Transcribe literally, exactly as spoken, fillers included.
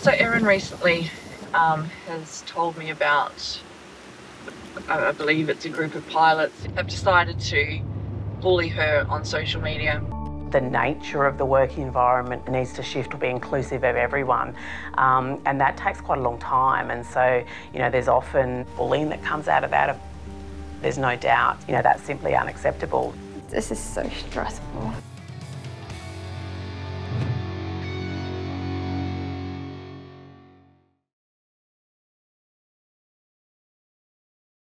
So Erin recently um, has told me about, I believe it's a group of pilots, have decided to bully her on social media. The nature of the work environment needs to shift to be inclusive of everyone, um, and that takes quite a long time. And so, you know, there's often bullying that comes out of that. There's no doubt, you know, that's simply unacceptable. This is so stressful.